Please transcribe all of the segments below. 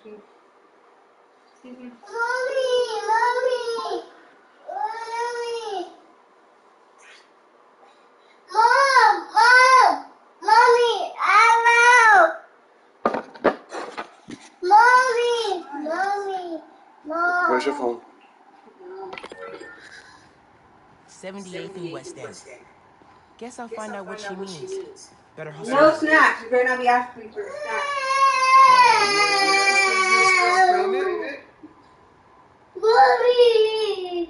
Mommy! Mom! Mommy! Hello! Mommy! Mom! Where's your phone? 78th and West End. Guess I'll find out what she means. Better hustle. No snacks. You better not be asking me for a snack. Mommy!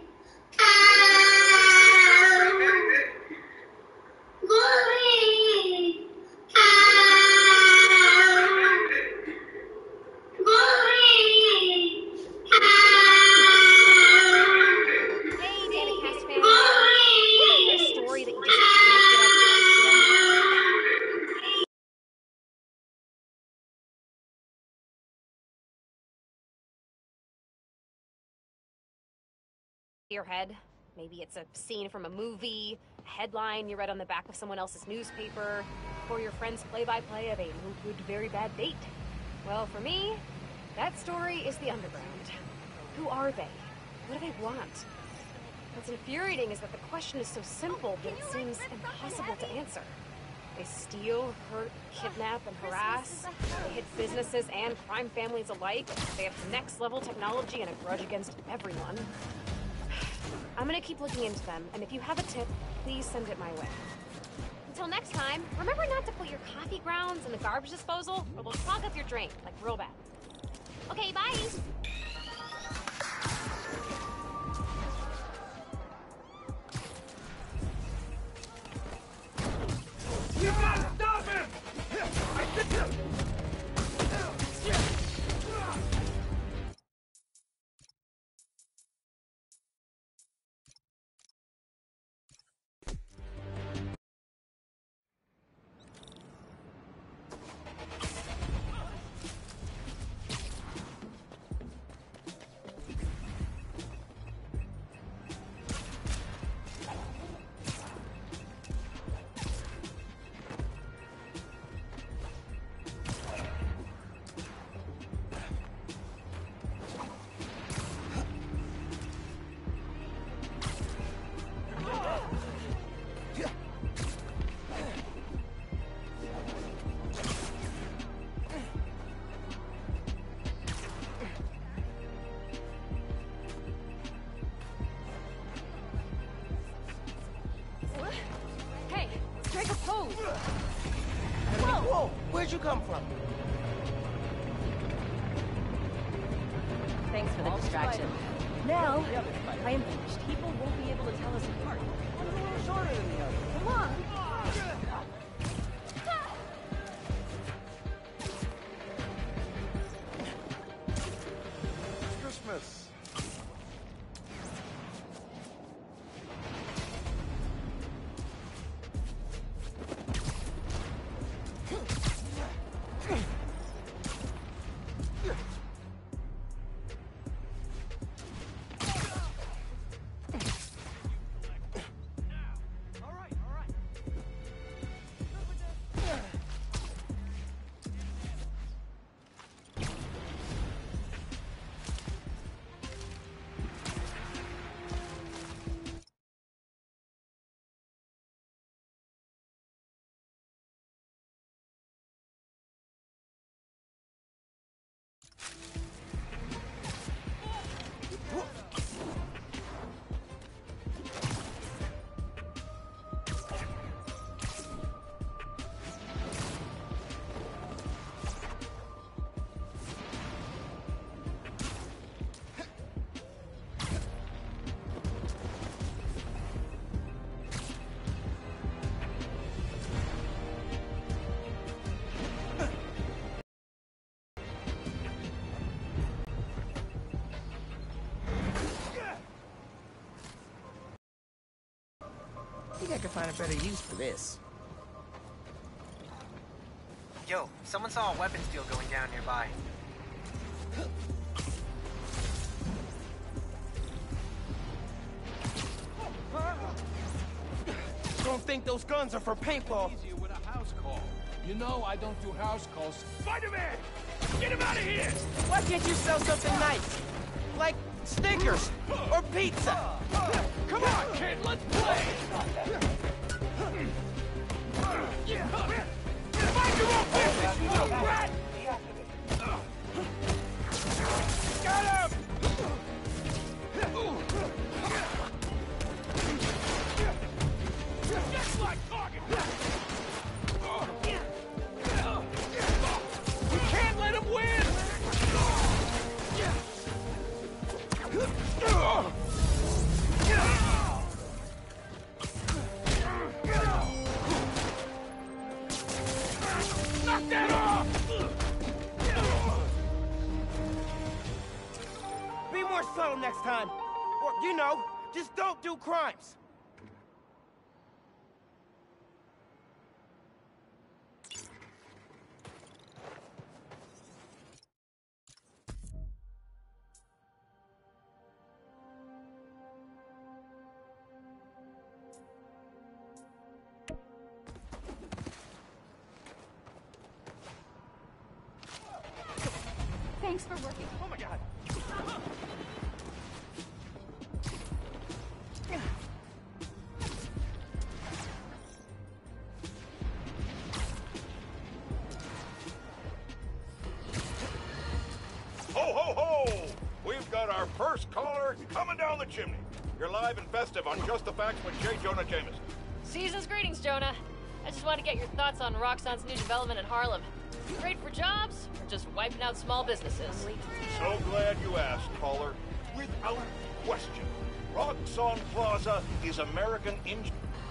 Your head. Maybe it's a scene from a movie, a headline you read on the back of someone else's newspaper, or your friend's play-by-play of a no-good, very bad date. Well, for me, that story is the underground. Who are they? What do they want? What's infuriating is that the question is so simple, but it seems impossible to answer. They steal, hurt, kidnap, and harass. They hit businesses and crime families alike. They have next-level technology and a grudge against everyone. I'm gonna keep looking into them, and if you have a tip, please send it my way. Until next time, remember not to put your coffee grounds in the garbage disposal, or they'll clog up your drain, like real bad. Okay, bye! You gotta stop him! Hey, strike a pose! Whoa! Where'd you come from? Thanks for the distraction. Now, I am finished. People won't be able to tell us apart. One's a little shorter than the other. Come on! Christmas. I think I could find a better use for this. Yo, someone saw a weapons deal going down nearby. Don't think those guns are for paintball. Easier with a house call. You know I don't do house calls. Spider-Man! Get him out of here! Why can't you sell something nice? Like Snickers or pizza? Come on, kid, let's play! Mind your own business, you little brat! Got him! Just like target! You can't let him win! Knock that off! Be more subtle next time. Or, you know, just don't do crimes. Thanks for working. Oh my god. Ho, ho, ho! We've got our first caller coming down the chimney. You're live and festive on Just the Facts with J. Jonah Jameson. Season's greetings, Jonah. I just want to get your thoughts on Roxxon's new development in Harlem. Great for jobs, or just wiping out small businesses? So glad you asked, caller. Without question, Roxxon Plaza is American engineering.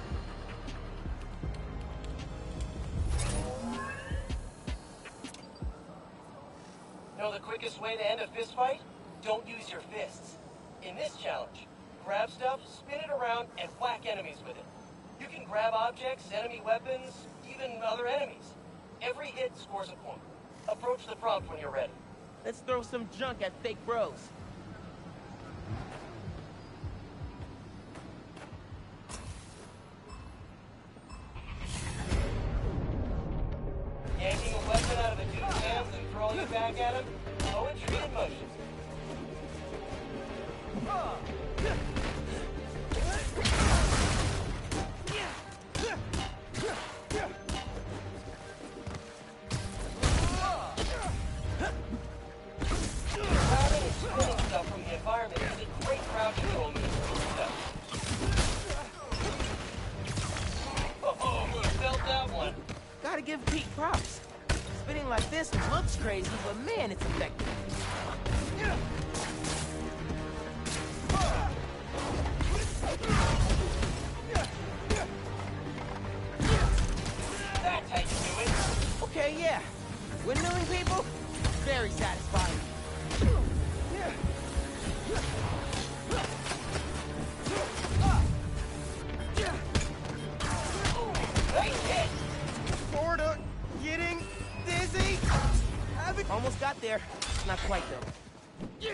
Know the quickest way to end a fist fight? Don't use your fists. In this challenge, grab stuff, spin it around, and whack enemies with it. You can grab objects, enemy weapons, even other enemies. Every hit scores a point. Approach the prompt when you're ready. Let's throw some junk at fake bros. Yanking a weapon out of a dude's hands and throwing it back at him? Poetry in motion. Grabbing and spinning stuff from the environment is a great crowd control move. Oh, you felt that one. Gotta give Pete props. Spinning like this looks crazy, but man, it's effective. That's how you do it. Okay, yeah. Windmilling people? Very satisfying. Nice hit. Sorta getting dizzy. Almost got there. Not quite, though.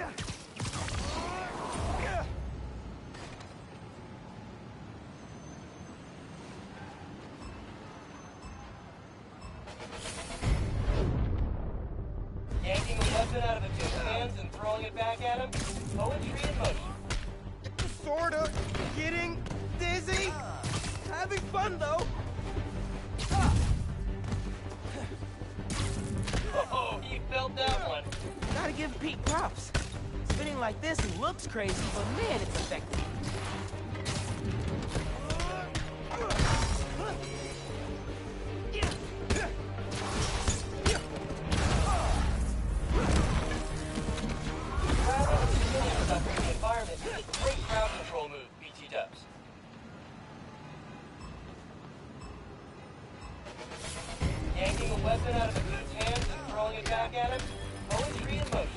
Yanking a weapon out of a dude's hands and throwing it back at him? Poetry in motion. Sorta getting dizzy. Having fun, though. Oh, you felt that one. Gotta give Pete props. Spinning like this looks crazy, but man, it's effective. Grabbing and spinning stuff from the environment is a great crowd control move, BT dubs. Yanking a weapon out of a dude's hands and throwing it back at him? Poetry in motion.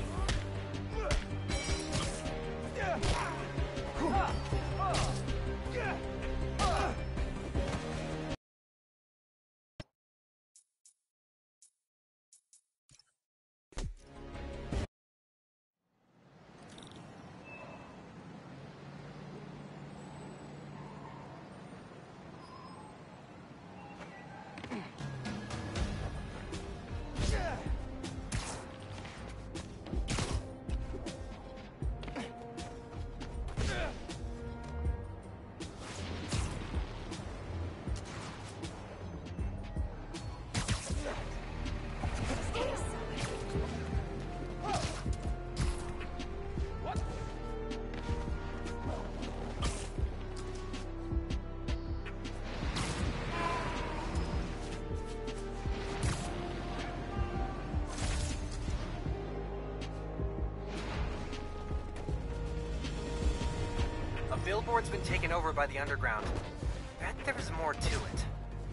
Billboard's been taken over by the underground. Bet there's more to it.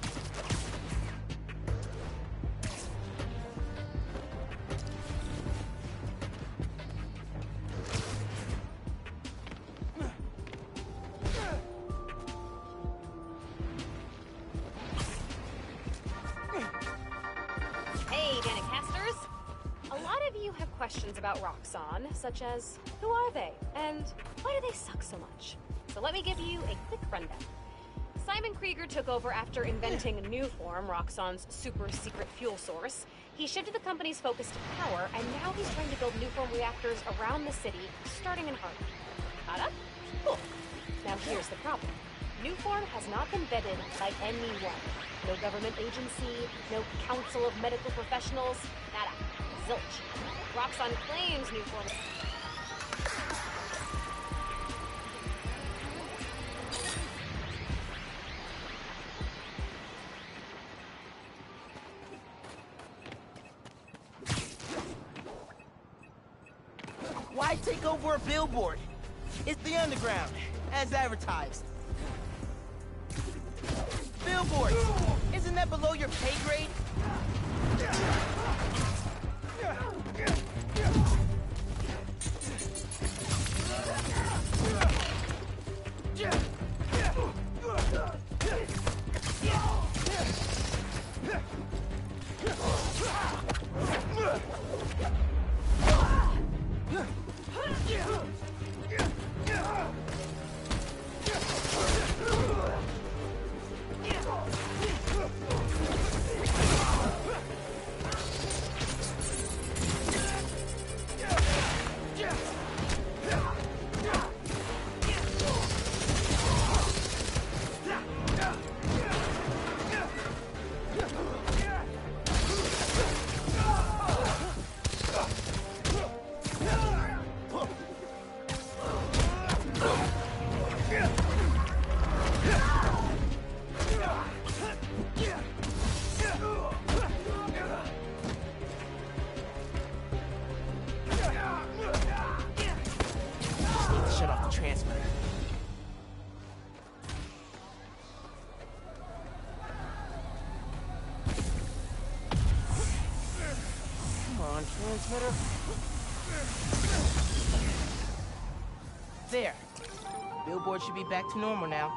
Hey, Danicasters! A lot of you have questions about Roxxon, such as, who are they? And why do they suck so much? So let me give you a quick rundown. Simon Krieger took over after inventing Nuform, Roxxon's super-secret fuel source. He shifted the company's focus to power, and now he's trying to build Nuform reactors around the city, starting in Harlem. Caught up? Cool. Now here's the problem. Nuform has not been vetted by anyone. No government agency, no council of medical professionals, nada. Zilch. Roxxon claims Nuform... Why take over a billboard? It's the underground, as advertised. Billboards! Isn't that below your pay grade? Shut off the transmitter. Come on, transmitter. There. Billboard should be back to normal now.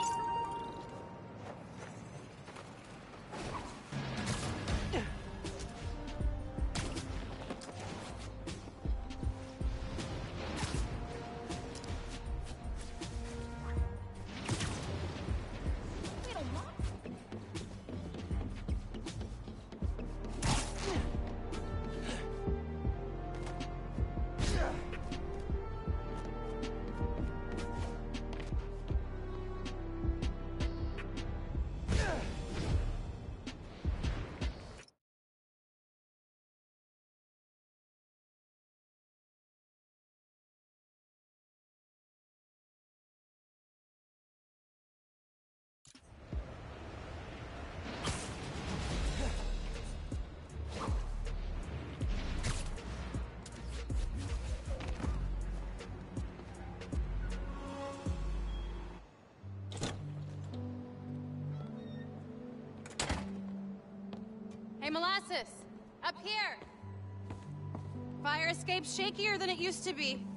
Hey, Molasses! Up here! Fire escape's shakier than it used to be.